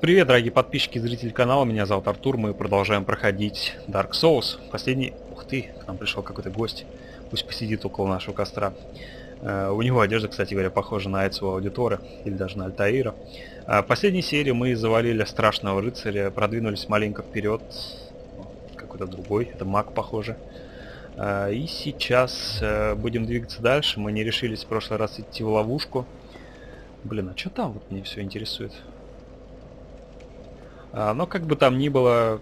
Привет, дорогие подписчики и зрители канала, меня зовут Артур, мы продолжаем проходить Dark Souls. Последний... Ух ты, к нам пришел какой-то гость, пусть посидит около нашего костра. У него одежда, кстати говоря, похожа на Эцио Аудитора, или даже на Альтаира. В последней серии мы завалили страшного рыцаря, продвинулись маленько вперед, какой-то другой, это маг, похоже. И сейчас будем двигаться дальше, мы не решились в прошлый раз идти в ловушку. Блин, а что там вот меня все интересует? Но как бы там ни было,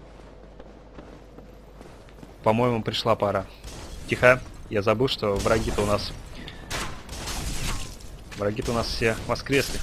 по-моему, пришла пора. Тихо, я забыл, что враги-то у нас все воскресли.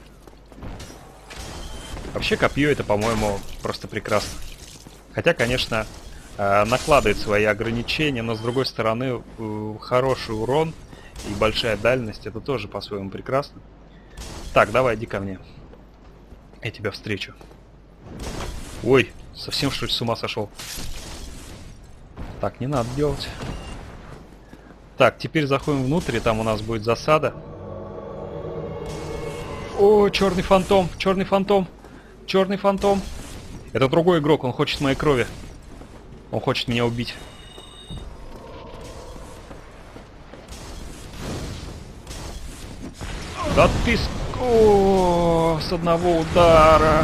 Вообще копье это, по-моему, просто прекрасно. Хотя, конечно, накладывает свои ограничения, но с другой стороны, хороший урон и большая дальность это тоже по-своему прекрасно. Так, давай, иди ко мне. Я тебя встречу. Ой, совсем что ли с ума сошел? Так, не надо делать. Так, теперь заходим внутрь, и там у нас будет засада. О, черный фантом, черный фантом, черный фантом. Это другой игрок, он хочет моей крови. Он хочет меня убить. Да ты О, с одного удара.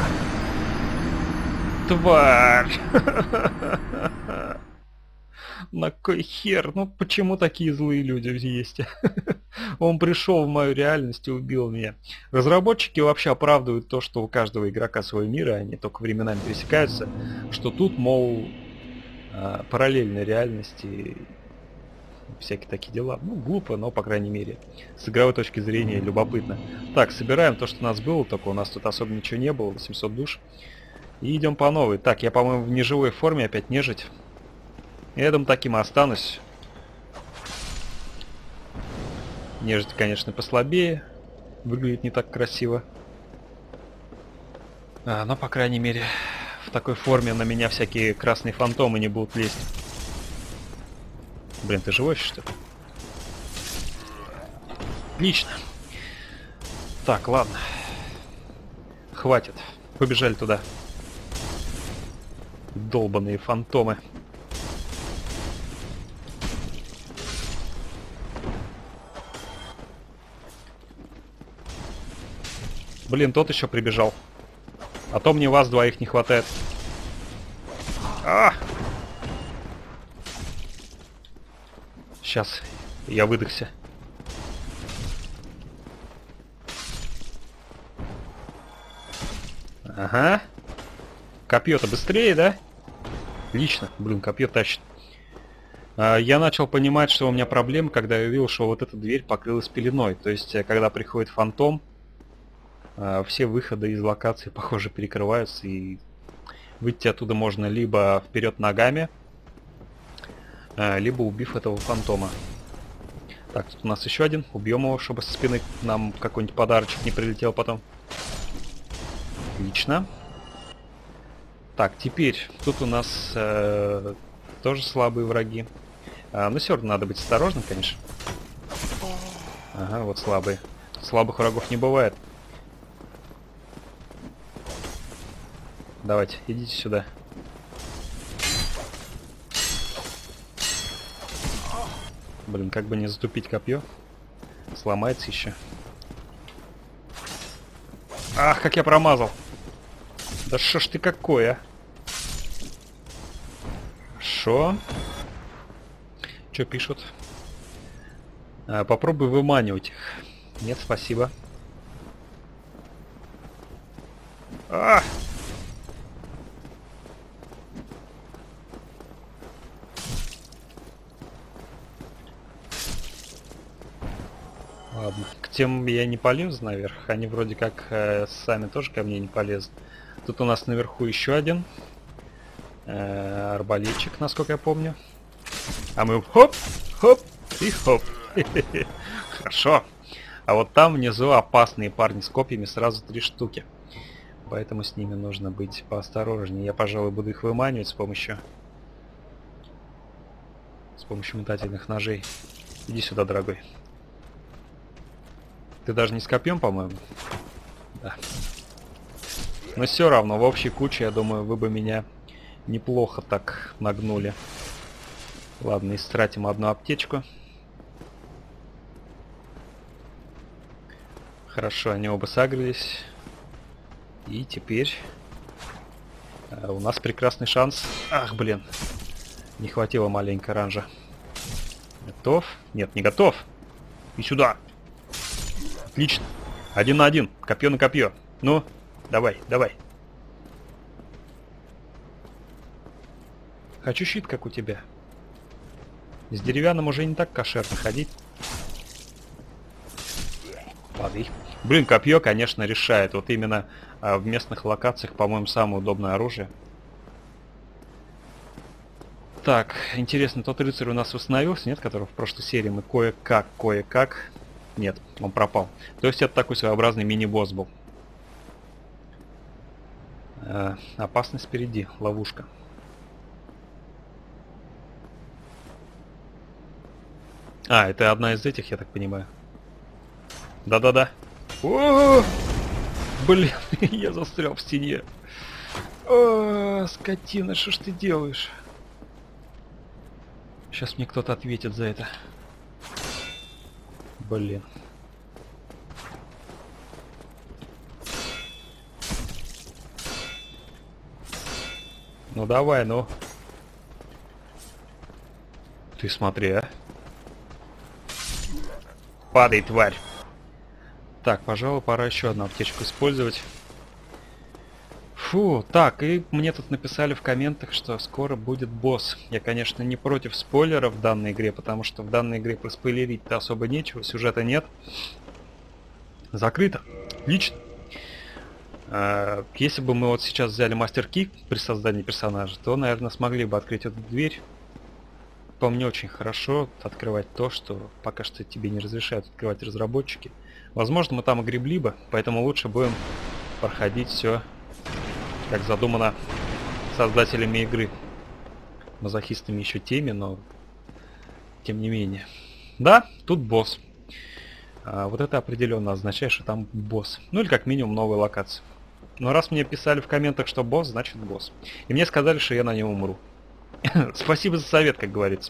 Тварь! На кой хер? Ну почему такие злые люди есть? Он пришел в мою реальность и убил меня. Разработчики вообще оправдывают то, что у каждого игрока свой мир, и они только временами пересекаются. Что тут, мол, параллельной реальности, всякие такие дела. Ну, глупо, но, по крайней мере, с игровой точки зрения любопытно. Так, собираем то, что у нас было, только у нас тут особо ничего не было, 800 душ. И идем по новой. Так, я, по-моему, в неживой форме опять нежить. Я думаю, таким и останусь. Нежить, конечно, послабее. Выглядит не так красиво. Но, по крайней мере, в такой форме на меня всякие красные фантомы не будут лезть. Блин, ты живой, что ли? Отлично. Так, ладно. Хватит. Побежали туда. Долбаные фантомы. Блин, тот еще прибежал. А то мне вас двоих не хватает. Сейчас я выдохся. Ага. Копье-то быстрее, да? Отлично. Блин, копье тащит. Я начал понимать, что у меня проблема, когда я увидел, что вот эта дверь покрылась пеленой. То есть, когда приходит фантом, все выходы из локации, похоже, перекрываются, и выйти оттуда можно либо вперед ногами, либо убив этого фантома. Так, тут у нас еще один. Убьем его, чтобы со спины нам какой-нибудь подарочек не прилетел потом. Отлично. Так, теперь тут у нас тоже слабые враги. Но все равно надо быть осторожным, конечно. Ага, вот слабые. Слабых врагов не бывает. Давайте, идите сюда. Блин, как бы не затупить копье. Сломается еще. Ах, как я промазал. Да шо ж ты какой, а? Шо? Чё пишут? Попробуй выманивать их. Нет, спасибо. Ладно, к тем я не полезу наверх. Они вроде как сами тоже ко мне не полезут. Тут у нас наверху еще один арбалетчик, насколько я помню. А мы хоп, хоп и хоп. Хорошо. А вот там внизу опасные парни с копьями, сразу 3 штуки. Поэтому с ними нужно быть поосторожнее. Я, пожалуй, буду их выманивать с помощью метательных ножей. Иди сюда, дорогой. Ты даже не с копьем, по-моему? Да. Но все равно, в общей куче, я думаю, вы бы меня неплохо так нагнули. Ладно, истратим одну аптечку. Хорошо, они оба сагрились. И теперь у нас прекрасный шанс. Ах, блин. Не хватило маленько ранжа. Готов? Нет, не готов. И сюда. Отлично. 1 на 1. Копье на копье. Ну, давай, давай. Хочу щит, как у тебя. С деревянным уже не так кошерно ходить. Падай. Блин, копье, конечно, решает. Вот именно в местных локациях, по-моему, самое удобное оружие. Так, интересно, тот рыцарь у нас восстановился, нет? Который в прошлой серии мы кое-как... Нет, он пропал. То есть это такой своеобразный мини-босс был. Опасность впереди, ловушка. А, это одна из этих, я так понимаю. Да-да-да. О, блин, я застрял в стене. О, скотина, что ж ты делаешь? Сейчас мне кто-то ответит за это. Блин. Ну давай, ну. Ты смотри, а. Падай, тварь. Так, пожалуй, пора еще одну аптечку использовать. Фу, так, и мне тут написали в комментах, что скоро будет босс. Я, конечно, не против спойлеров в данной игре, потому что в данной игре проспойлерить-то особо нечего, сюжета нет. Закрыто. Отлично. Если бы мы вот сейчас взяли мастер-ки при создании персонажа, то, наверное, смогли бы открыть эту дверь. По мне, очень хорошо открывать то, что пока что тебе не разрешают открывать разработчики. Возможно, мы там огребли бы, поэтому лучше будем проходить все, как задумано создателями игры. Мазохистами еще теми, но тем не менее. Да, тут босс. Вот это определенно означает, что там босс. Ну или как минимум новая локация. Но раз мне писали в комментах, что босс, значит босс. И мне сказали, что я на нем умру. Спасибо за совет, как говорится.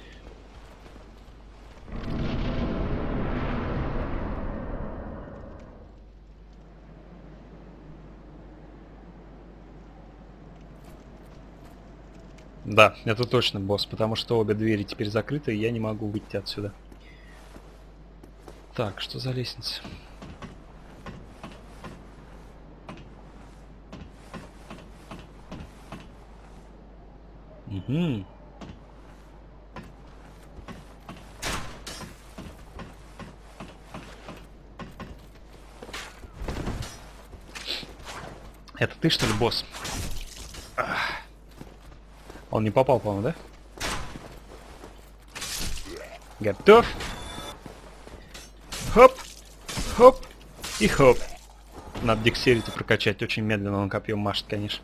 Да, это точно босс, потому что обе двери теперь закрыты, и я не могу выйти отсюда. Так, что за лестница? Угу. Это ты, что ли, босс? Он не попал, по-моему, да? Готов? Хоп! Хоп! И хоп! Надо декстерити прокачать. Очень медленно он копьем машет, конечно.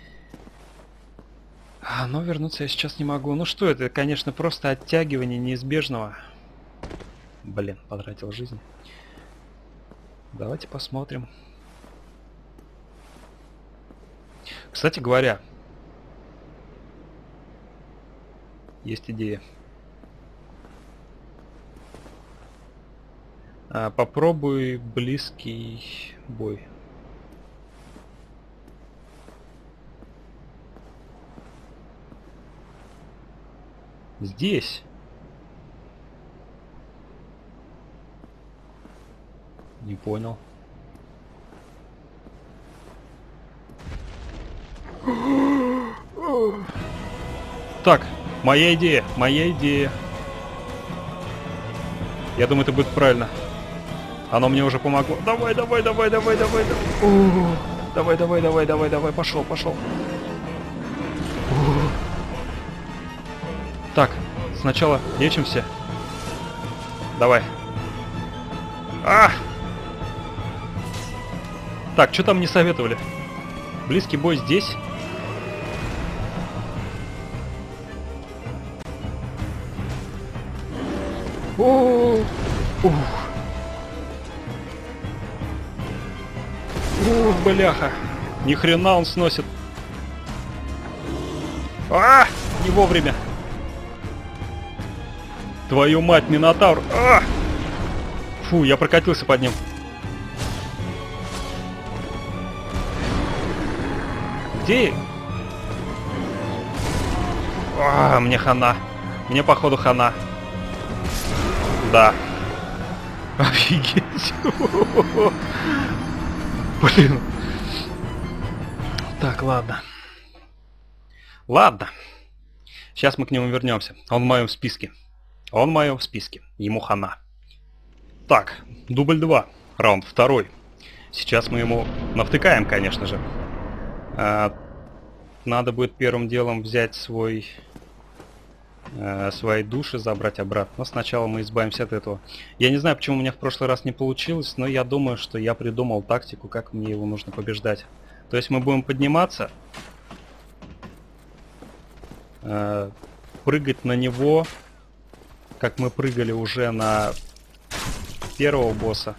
Но вернуться я сейчас не могу. Ну что это, конечно, просто оттягивание неизбежного. Блин, потратил жизнь. Давайте посмотрим. Кстати говоря, есть идея. Попробуй близкий бой. Здесь. Не понял. Так, моя идея, моя идея. Я думаю, это будет правильно. Оно мне уже помогло. Давай, давай, давай, давай, давай, давай. Давай, давай, давай, давай, давай, пошел, пошел. Так, сначала лечимся. Давай. Так, что там не советовали? Близкий бой здесь. Бляха. Ни хрена он сносит. А! Не вовремя. Твою мать, Минотавр. А! Фу, я прокатился под ним. Где? А, мне хана. Мне походу хана. Да. Офигеть. Блин. Так, ладно. Ладно. Сейчас мы к нему вернемся. Он в моем списке. Он в моем списке. Ему хана. Так, дубль 2. Раунд 2. Сейчас мы ему навтыкаем, конечно же. Надо будет первым делом взять свои души, забрать обратно. Но сначала мы избавимся от этого. Я не знаю, почему у меня в прошлый раз не получилось, но я думаю, что я придумал тактику, как мне его нужно побеждать. То есть мы будем подниматься, прыгать на него, как мы прыгали уже на первого босса.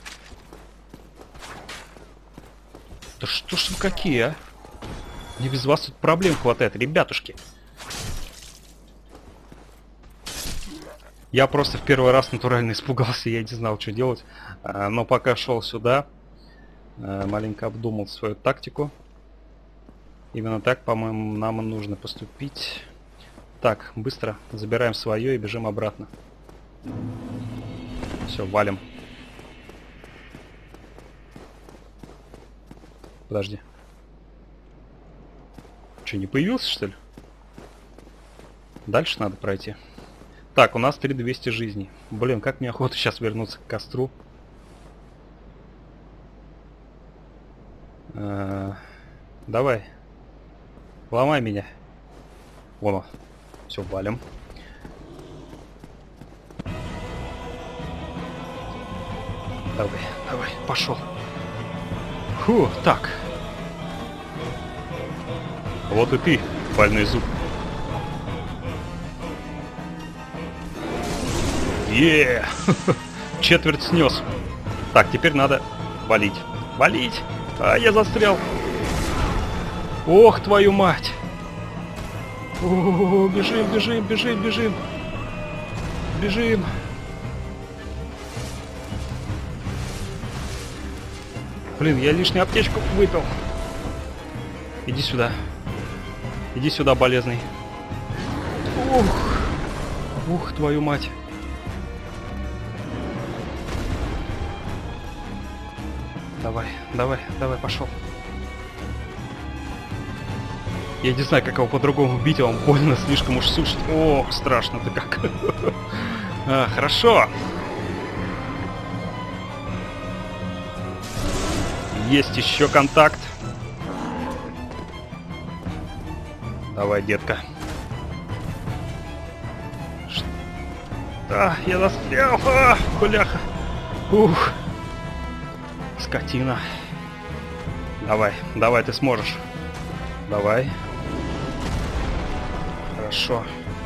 Да что ж вы какие, а? Мне без вас тут проблем хватает, ребятушки. Я просто в первый раз натурально испугался, я не знал, что делать. Но пока шел сюда, маленько обдумал свою тактику. Именно так, по-моему, нам и нужно поступить. Так, быстро забираем свое и бежим обратно. Все, валим. Подожди. Что, не появился, что ли? Дальше надо пройти. Так, у нас 3200 жизней. Блин, как мне охота сейчас вернуться к костру. Давай. Ломай меня. Вон он. Все, валим. Давай, давай, пошел. Фу, так. Вот и ты, больной зуб. Еее! Четверть снес. Так, теперь надо валить. Валить! А, я застрял. Ох, твою мать! О, бежим, бежим, бежим, бежим. Бежим. Блин, я лишнюю аптечку выпил. Иди сюда. Иди сюда, болезный. Ух. Ух, твою мать. Давай, давай, давай, пошел. Я не знаю, как его по-другому убить, а он больно слишком уж сушит. О, страшно-то как. Хорошо. Есть еще контакт. Давай, детка. Я застрял. Бляха. Ух. Скотина. Давай, давай, ты сможешь. Давай. Хорошо.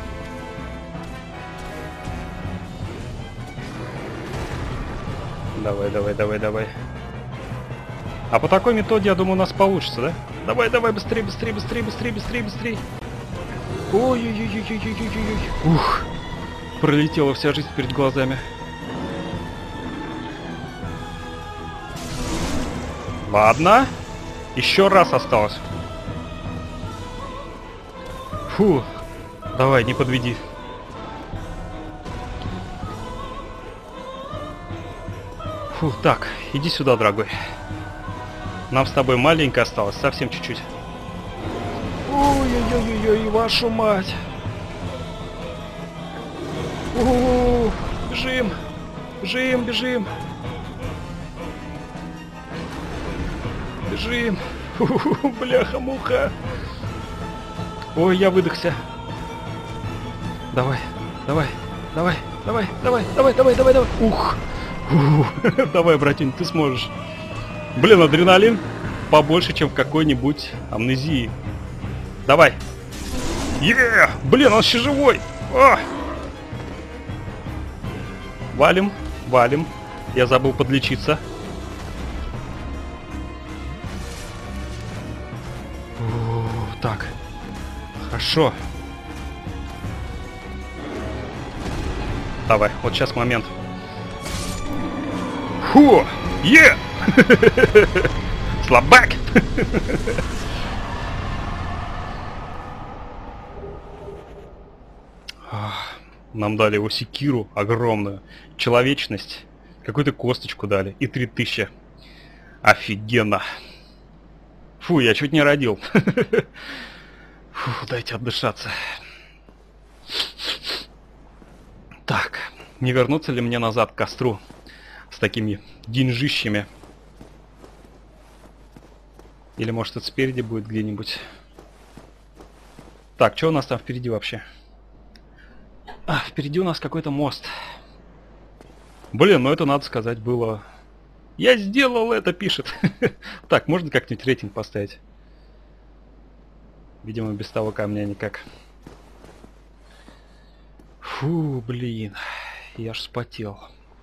Давай, давай, давай, давай. А по такой методе, я думаю, у нас получится, да? Давай, давай, быстрее, быстрее, быстрее, быстрее, быстрее, быстрее. Ой-ой-ой-ой-ой-ой-ой-ой. Ух. Пролетела вся жизнь перед глазами. Ладно. Еще раз осталось. Фу. Давай, не подведи. Фу, так, иди сюда, дорогой. Нам с тобой маленько осталось, совсем чуть-чуть. Ой-ой-ой-ой, вашу мать. У-у-у, бежим, бежим, бежим. Бежим. Бляха-муха. Ой, я выдохся. Давай, давай, давай, давай, давай, давай, давай, давай, давай. Ух. Давай, братин, ты сможешь. Блин, адреналин побольше, чем в какой-нибудь амнезии. Давай. Блин, он еще живой. Валим, валим. Я забыл подлечиться. Так. Хорошо. Давай, вот сейчас момент. Фу! Е! Слабак! Нам дали его секиру огромную, человечность, какую-то косточку дали и 3000. Офигенно. Фу, я чуть не родил. Фу, дайте отдышаться. Так, не вернуться ли мне назад к костру с такими деньжищами? Или может это спереди будет где-нибудь? Так, что у нас там впереди вообще? А, впереди у нас какой-то мост. Блин, ну это, надо сказать, было... Я сделал это, пишет. Так, можно как-нибудь рейтинг поставить? Видимо, без того камня никак. Фу, блин. Я ж вспотел.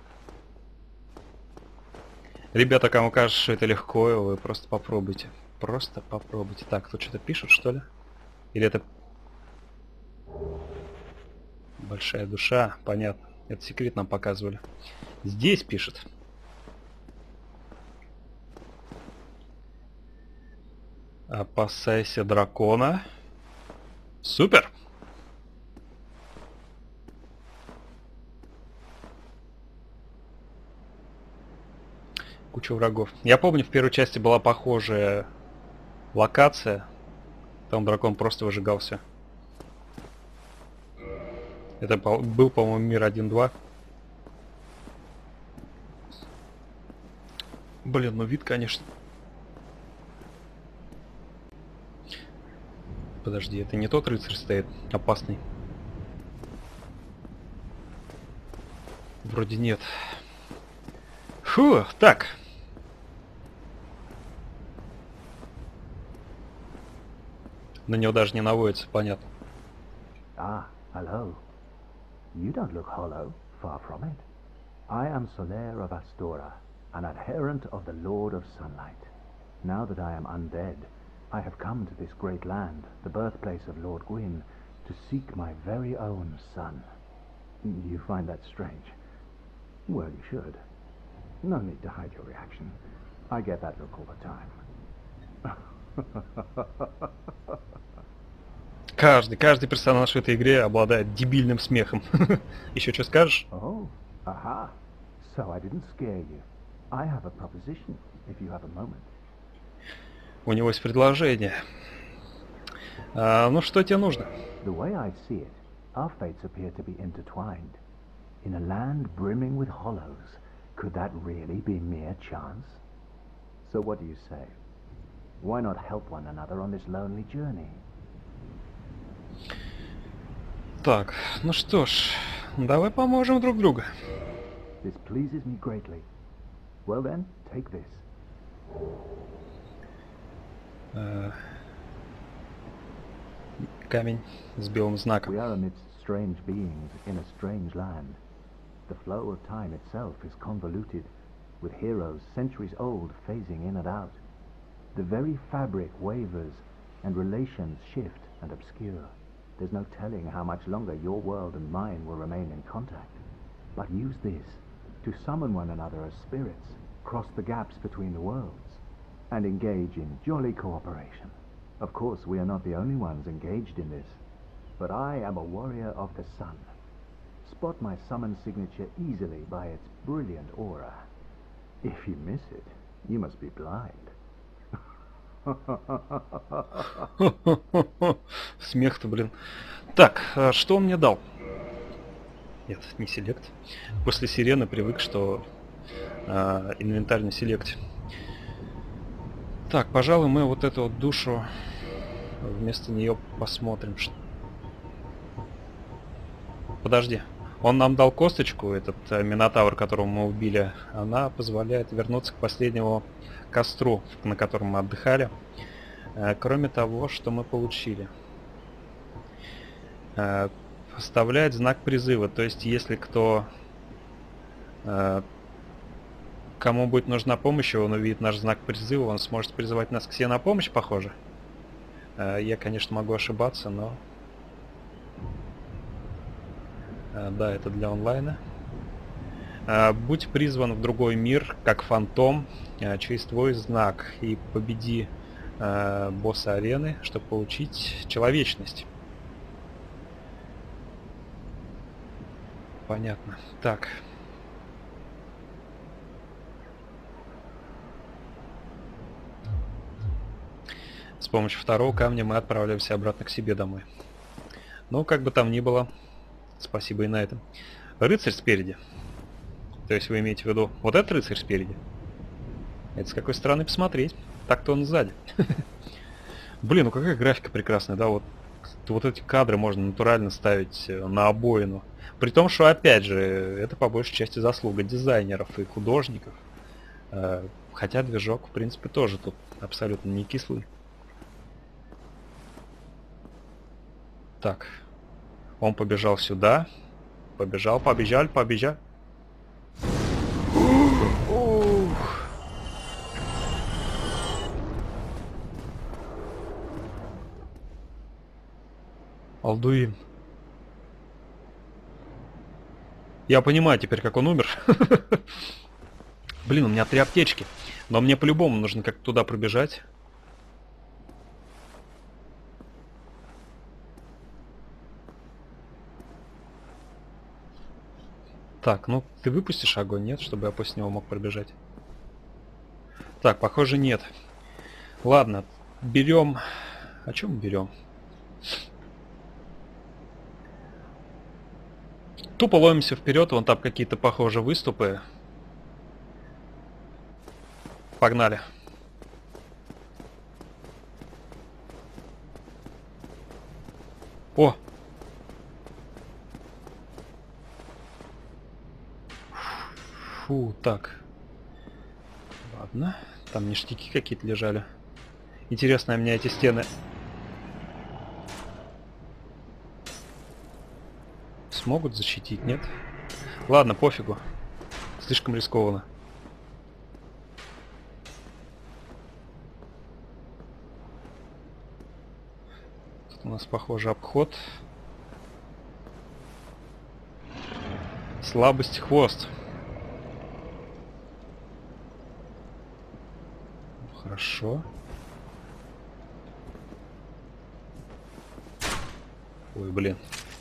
Ребята, кому кажется, что это легко, вы просто попробуйте. Просто попробуйте. Так, тут что-то пишут, что ли? Или это... Большая душа, понятно. Это секрет нам показывали. Здесь пишет. Опасайся дракона. Супер! Куча врагов. Я помню, в первой части была похожая локация. Там дракон просто выжигался. Это был, по-моему, мир 1.2. Блин, ну вид, конечно. Подожди, это не тот рыцарь стоит, опасный. Вроде нет. Фу, так. На него даже не наводится, понятно. Ah, hello. You don't look hollow, far from it. I am Solaire of Astora, an adherent of the Lord of Sunlight. Now that I am undead, I have come to this great land, the birthplace of Lord Gwyn, to seek my very own son. You find that strange? Well, you should. No need to hide your reaction. I get that look all the time. Каждый персонаж в этой игре обладает дебильным смехом. Еще что скажешь? Oh, aha. So I didn't scare you. I have a proposition, if you have a moment. У него есть предложение. Ну что тебе нужно? The way I see it, our fates appear to be intertwined. In a land brimming with hollows, could that really be mere chance? So what do you say? Why not help one another on this lonely journey? Так, ну что ж, давай поможем друг другу. This pleases me greatly. Well then, take this. Камень с белым знаком. We are amidst strange beings in a strange land. The flow of time itself is convoluted, with heroes centuries old phasing in and out. The very fabric wavers, and relations shift and obscure. There's no telling how much longer your world and mine will remain in contact. But use this to summon one another as spirits, cross the gaps between the worlds, and engage in jolly cooperation. Of course, we are not the only ones engaged in this, but I am a warrior of the sun. Spot my summon signature easily by its brilliant aura. If you miss it, you must be blind. Смех-то, блин. Так, что он мне дал? Нет, не селект. После сирены привык, что инвентарь на селекте. Так, пожалуй, мы вот эту вот душу вместо нее посмотрим. Подожди. Он нам дал косточку, этот минотавр, которого мы убили. Она позволяет вернуться к последнему костру, на котором мы отдыхали. Кроме того, что мы получили. Вставляет знак призыва. То есть, если кому будет нужна помощь, он увидит наш знак призыва, он сможет призывать нас к себе на помощь, похоже. Я, конечно, могу ошибаться, но... Да, это для онлайна. Будь призван в другой мир, как фантом, через твой знак, и победи босса арены, чтобы получить человечность. Понятно. Так. С помощью второго камня мы отправляемся обратно к себе домой. Ну, как бы там ни было, спасибо и на этом. Рыцарь спереди. То есть вы имеете в виду вот этот рыцарь спереди? Это с какой стороны посмотреть? Так-то он сзади. Блин, ну какая графика прекрасная, да? Вот эти кадры можно натурально ставить на обоину. При том, что, опять же, это по большей части заслуга дизайнеров и художников. Хотя движок, в принципе, тоже тут абсолютно не кислый. Так. Он побежал сюда. Побежал. Алдуин. Я понимаю теперь, как он умер. Блин, у меня 3 аптечки. Но мне по-любому нужно как-то туда пробежать. Так, ну ты выпустишь огонь, нет? Чтобы я после него мог пробежать. Так, похоже, нет. Ладно, берем... О чем берем? Тупо ломимся вперед, вон там какие-то, похоже, выступы. Погнали. О! Фу, так. Ладно. Там ништяки какие-то лежали. Интересно, мне эти стены... смогут защитить, нет? Ладно, пофигу. Слишком рискованно. Тут у нас, похоже, обход. Слабость хвост. Хорошо. Ой, блин.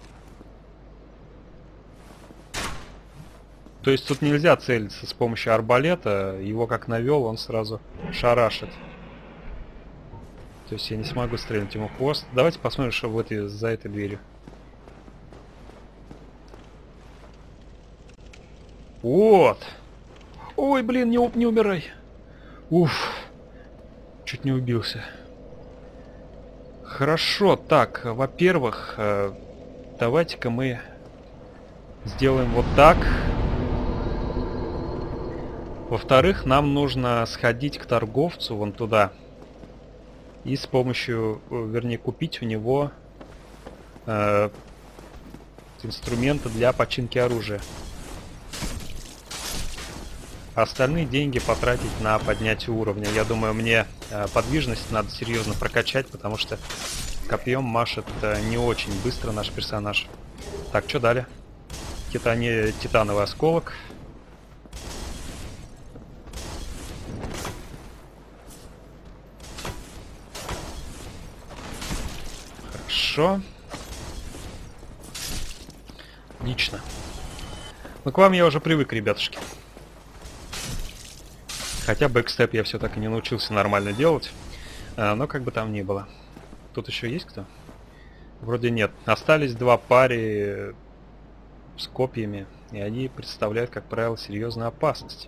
То есть тут нельзя целиться с помощью арбалета. Его как навел, он сразу шарашит. То есть я не смогу стрелять ему в хвост. Давайте посмотрим, что за этой дверью. Вот. Ой, блин, не умирай. Уф. Чуть не убился. Хорошо, так, во-первых, давайте-ка мы сделаем вот так. Во-вторых, нам нужно сходить к торговцу вон туда. И с помощью, вернее, купить у него инструменты для починки оружия. Остальные деньги потратить на поднятие уровня. Я думаю, мне подвижность надо серьезно прокачать, потому что копьем машет не очень быстро наш персонаж. Так, что далее? Титановый осколок. Хорошо. Отлично. Ну, к вам я уже привык, ребятушки. Хотя бэкстеп я все так и не научился нормально делать. Но как бы там ни было. Тут еще есть кто? Вроде нет. Остались 2 пари с копьями. И они представляют, как правило, серьезную опасность.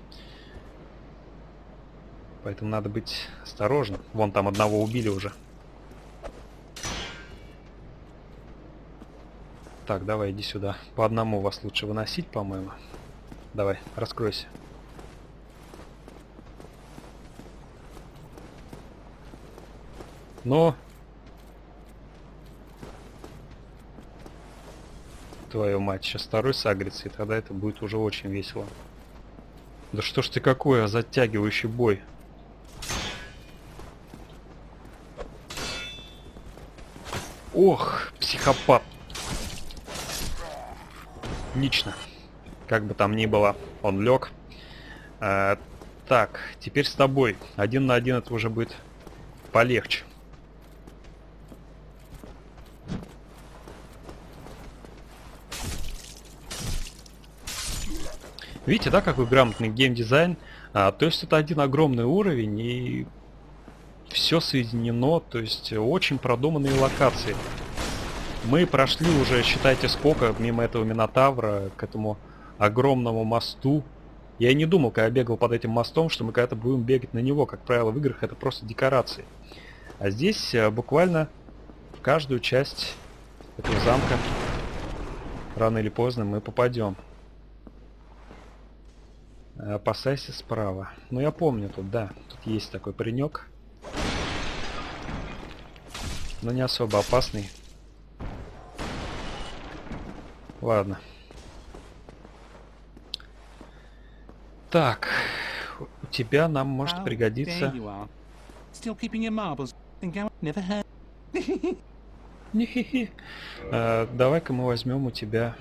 Поэтому надо быть осторожным. Вон там одного убили уже. Так, давай, иди сюда. По одному вас лучше выносить, по-моему. Давай, раскройся. Но... Твою мать, сейчас второй сагрится, и тогда это будет уже очень весело. Да что ж ты какой, затягивающий бой. Ох, психопат. Отлично. Как бы там ни было, он лег. Так, теперь с тобой. 1 на 1 это уже будет полегче. Видите, да, какой грамотный геймдизайн? То есть это один огромный уровень и все соединено, то есть очень продуманные локации. Мы прошли уже, считайте, сколько мимо этого Минотавра к этому огромному мосту. Я и не думал, когда я бегал под этим мостом, что мы когда-то будем бегать на него. Как правило, в играх это просто декорации. А здесь буквально в каждую часть этого замка рано или поздно мы попадем. Опасайся справа. Ну, я помню тут, да. Тут есть такой паренек. Но не особо опасный. Ладно. Так. У тебя нам может пригодиться... Давай-ка мы возьмем у тебя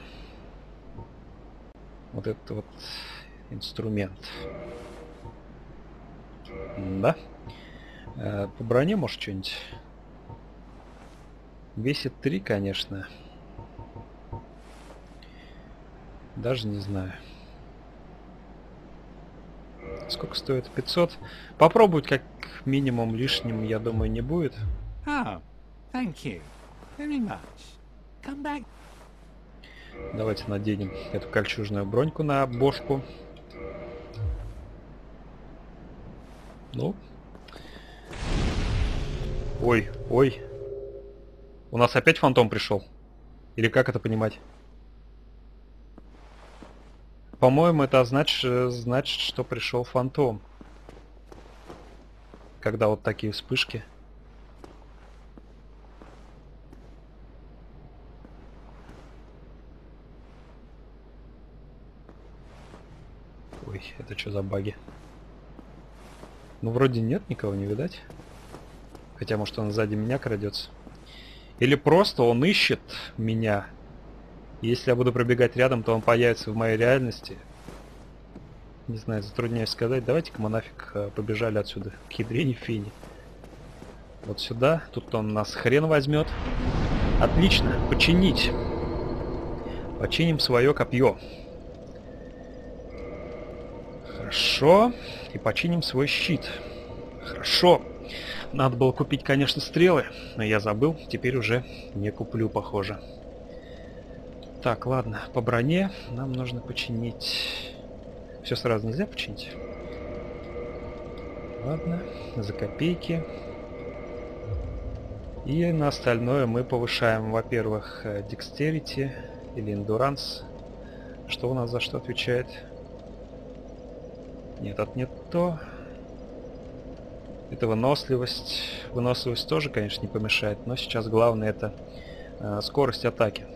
вот этот вот инструмент. Да? По броне, может, что-нибудь? Весит 3, конечно. Даже не знаю. Сколько стоит? 500. Попробовать как минимум лишним, я думаю, не будет. Давайте наденем эту кольчужную броньку на бошку. Ну. Ой, ой. У нас опять фантом пришел? Или как это понимать? По-моему, это значит, что пришел фантом. Когда вот такие вспышки. Ой, это что за баги? Ну, вроде нет, никого не видать. Хотя, может, он сзади меня крадется. Или просто он ищет меня. Если я буду пробегать рядом, то он появится в моей реальности. Не знаю, затрудняюсь сказать. Давайте-ка мы нафиг побежали отсюда. К ядрене фени. Вот сюда. Тут он нас хрен возьмет. Отлично. Починить. Починим свое копье. Хорошо. И починим свой щит. Хорошо. Надо было купить, конечно, стрелы, но я забыл. Теперь уже не куплю, похоже. Так, ладно. По броне нам нужно починить... Все сразу нельзя починить? Ладно. За копейки. И на остальное мы повышаем, во-первых, Dexterity или Endurance. Что у нас за что отвечает? Нет, это не то. Это выносливость. Выносливость тоже, конечно, не помешает, но сейчас главное это скорость атаки.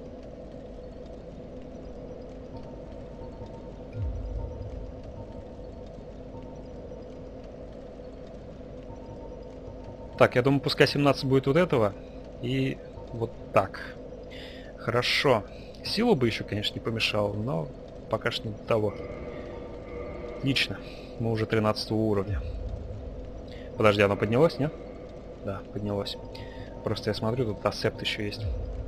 Так, я думаю, пускай 17 будет вот этого. И вот так. Хорошо. Силу бы еще, конечно, не помешало, но пока что не до того. Отлично. Мы уже 13 уровня. Подожди, оно поднялось, нет? Да, поднялось. Просто я смотрю, тут ассепт еще есть.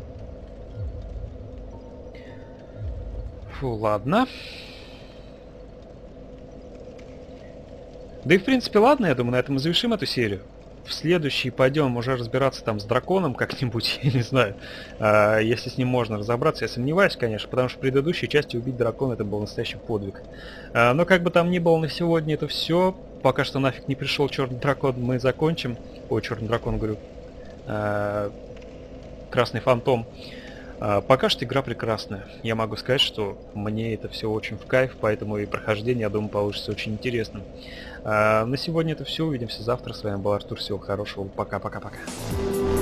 Фу, ладно. Да и в принципе ладно, я думаю, на этом мы завершим эту серию. В следующий пойдем уже разбираться там с драконом как-нибудь, я не знаю, если с ним можно разобраться. Я сомневаюсь, конечно, потому что в предыдущей части убить дракона это был настоящий подвиг. Но как бы там ни было, на сегодня это все. Пока что нафиг не пришел черный дракон, мы закончим. Ой, черный дракон, говорю. Красный фантом. Пока что игра прекрасная. Я могу сказать, что мне это все очень в кайф, поэтому и прохождение, я думаю, получится очень интересным. На сегодня это все. Увидимся завтра. С вами был Артур. Всего хорошего. Пока-пока-пока.